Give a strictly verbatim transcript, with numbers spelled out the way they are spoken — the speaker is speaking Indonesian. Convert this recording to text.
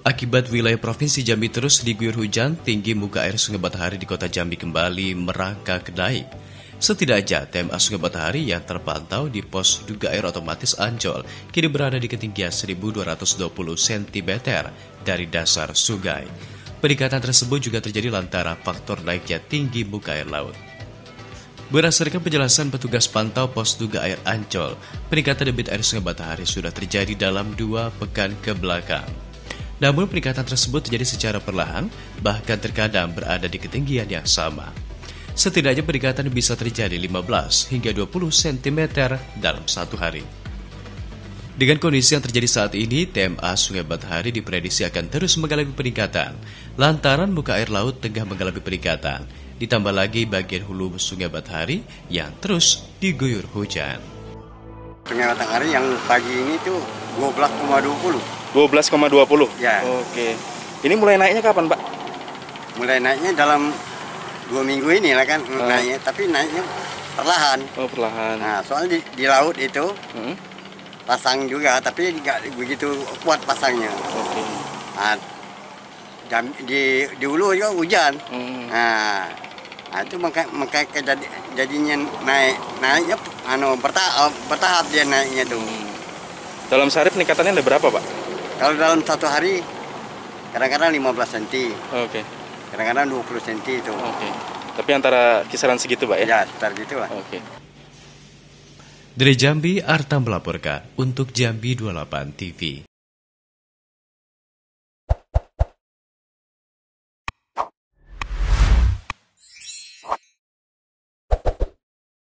Akibat wilayah Provinsi Jambi terus diguyur hujan, tinggi muka air Sungai Batahari di kota Jambi kembali merangkak naik. Setidaknya T M A Sungai Batahari yang terpantau di pos duga air otomatis Ancol kini berada di ketinggian seribu dua ratus dua puluh sentimeter dari dasar sungai. Peningkatan tersebut juga terjadi lantaran faktor naiknya tinggi muka air laut. Berdasarkan penjelasan petugas pantau pos duga air Ancol, peningkatan debit air Sungai Batahari sudah terjadi dalam dua pekan ke belakang. Namun peningkatan tersebut terjadi secara perlahan, bahkan terkadang berada di ketinggian yang sama. Setidaknya peningkatan bisa terjadi lima belas hingga dua puluh sentimeter dalam satu hari. Dengan kondisi yang terjadi saat ini, T M A Sungai Batahari diprediksi akan terus mengalami peningkatan, lantaran muka air laut tengah mengalami peningkatan. Ditambah lagi bagian hulu Sungai Batahari yang terus diguyur hujan. Sungai Batahari yang pagi ini tuh dua belas koma dua puluh. dua belas koma dua puluh? Ya. Oke. Ini mulai naiknya kapan, Pak? Mulai naiknya dalam dua minggu ini lah kan, oh. naiknya, tapi naiknya perlahan. Oh, perlahan. Nah, soalnya di, di laut itu hmm? pasang juga, tapi nggak begitu kuat pasangnya. Oke. Nah, jam, di, di hulu juga hujan. Hmm. Nah, nah, itu maka, maka kejadi, jadinya naik, naiknya anu, bertahap, bertahap dia naiknya tuh. Hmm. Dalam sehari peningkatannya ada berapa, Pak? Kalau dalam satu hari, kadang-kadang lima belas sentimeter, Oke. kadang-kadang dua puluh sentimeter itu. Oke. Tapi antara kisaran segitu, Pak ya? Ya, sekitar gitu lah. Oke. Dari Jambi, Arta melaporkan untuk Jambi dua puluh delapan T V.